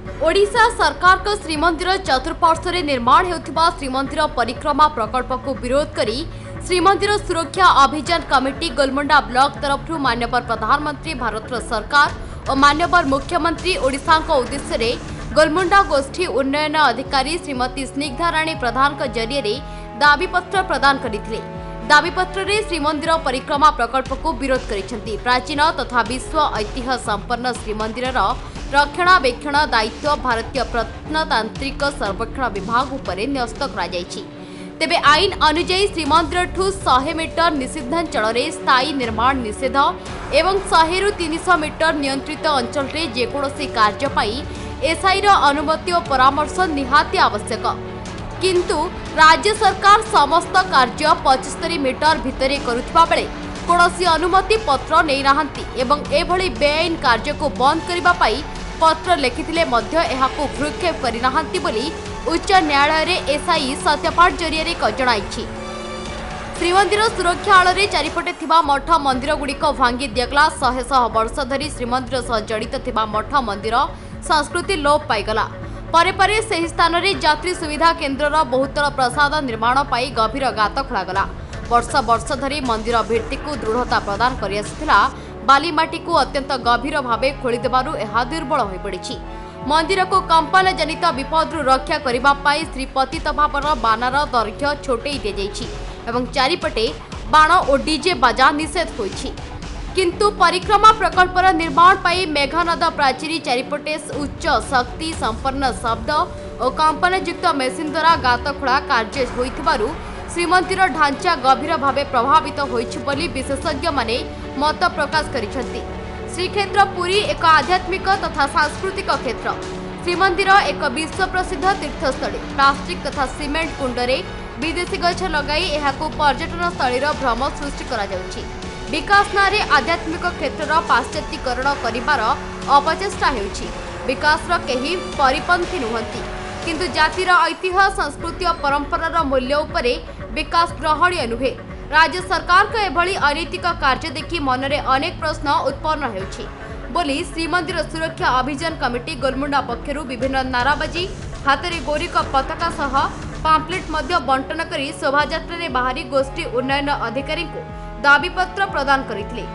ओडिशा सरकार को श्रीमंदिर चतुर्पार्श्व निर्माण होता श्रीमंदिर परिक्रमा प्रकल्प को विरोध करी श्रीमंदिर सुरक्षा अभियान कमिटी गोलमुंडा ब्लॉक तरफ मान्यवर प्रधानमंत्री भारत सरकार और मान्यवर मुख्यमंत्री ओडिशा उद्देश्य गोलमुंडा गोष्ठी उन्नयन अधिकारी श्रीमती स्निग्धा राणी प्रधान जरिए दाबीपत्र प्रदान करते। दाबीपत्र में श्रीमंदिर परिक्रमा प्रकल्प को विरोध करिसेंती। प्राचीन तथा विश्व ऐतिह्य संपन्न श्रीमंदिर रक्षणाबेक्षण दायित्व भारतीय प्रत्नतांत्रिक सर्वेक्षण विभाग उपरे न्यस्त करा जायछि। तेबे आईन अनुଯାयी श्रीमंदिर ठू 100 मीटर निषिद्धांचल में स्थायी निर्माण निषेध एवं 100 रु 300 मीटर नियंत्रित अंचल में जेकोसी कार्य पाई एसआईर अनुमति और परामर्श निहाती आवश्यक। किंतु राज्य सरकार समस्त कार्य 75 मीटर भितरे करुवा बेले कौनसी अनुमति पत्र नहीं नाहंती एवं एभली बेआईन कार्य को बंद करने पाई पत्र लिखिथिले मध्य एहाको भ्रूक्षेप करिनाहांती बोली उच्च न्यायालय रे एसआई सत्यपाठ जरिए जणाइछि। श्रीमंदिर सुरक्षा आड़ में चारिपटे थिबा मठ मंदिर गुड़िक भांगी दिगला। 100 वर्ष धरी श्रीमंदिर सह जड़ित थिबा मठ मंदिर संस्कृति लोप पाईगला। परे परे सही स्थान में यात्री सुविधा केन्द्र बहुतल प्रसाद निर्माण पाई गभीर गात खोलागला। वर्ष वर्ष धरी मंदिर भित्ति को दृढ़ता प्रदान कर बालीमाटी को अत्यंत गभीर भाव खोलीदेवु यह दुर्बल हो पड़ी। मंदिर को कंपन जनित विपद रक्षा करने श्रीपति भावर बानार दैर्घ्य छोटे दी जाइए चारिपटे बाण और डीजे बाजा निषेध होइछि। किंतु परिक्रमा प्रकल्पर निर्माण पाई मेघानद प्राचीरी चारिपटे उच्च शक्ति संपन्न शब्द और कंपनयुक्त मेसीन द्वारा गात खोला कार्य होइथिबारु श्रीमंदिर ढांचा गभीर भाव प्रभावित होइछि बोली विशेषज्ञ माने मत प्रकाश करिसेंती। श्रीक्षेत्र पुरी एक आध्यात्मिक तथा सांस्कृतिक क्षेत्र। श्रीमंदिर एक विश्व प्रसिद्ध तीर्थस्थली। प्लास्टिक तथा सिमेंट कुंडरे विदेशी गछ लगाई एहाको पर्यटन स्थलीर भ्रम सृष्टि करा जाउछि। विकास नारे आध्यात्मिक क्षेत्र पाश्चात्यकरण करिबार अपचेष्टा हेउछि। विकासर केही परिपंथी नुहंती किंतु जातिर ऐतिह्य संस्कृति और परंपरार मूल्य उपरे विकास ग्रहणीय नुहे। राज्य सरकार को एभली अनैतिक कार्य देखि मनरे अनेक प्रश्न उत्पन्न हेउछि बोली श्रीमंदिर सुरक्षा अभियान कमिटी गोलमुंडा पक्षरु विभिन्न नाराबाजी हाथरे गौरिक पताका सह पाम्पलेट मध्य बंटन करी शोभायात्रा रे बाहरी गोष्ठी उन्नयन अधिकारी को दाबीपत्र प्रदान करथिले।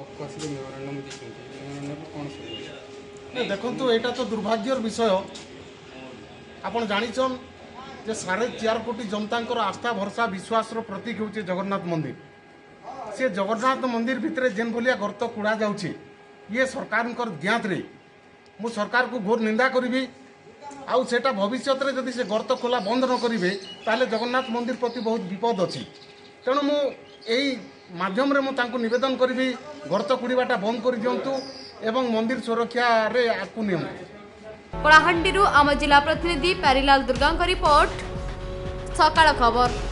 देखंतु एटा तो दुर्भाग्यर विषय। आपण जानिछन जे 4.5 कोटी जनतांकर आस्था भरसा विश्वास प्रतीक होचे जगन्नाथ मंदिर। से जगन्नाथ मंदिर भितरे जेन भलिया गर्त कुड़ा जाउछि ये सरकारकर ज्ञात रे मु सरकार को घोर निंदा करिबी। आउ सेटा भविष्यत रे जदि से गर्त खोला बंद न करिवे ताले जगन्नाथ मंदिर प्रति बहुत विपद अछि। तेणु मु एई माध्यम रे मु तांको निवेदन करिबी गर्त कुड़ीबाटा बंद करि दियंतु एवं मंदिर सुरक्षा रे आकु नियंतु। कलाहांडी आम जिला प्रतिनिधि प्यारीलाल दुर्गा रिपोर्ट सकाळ खबर।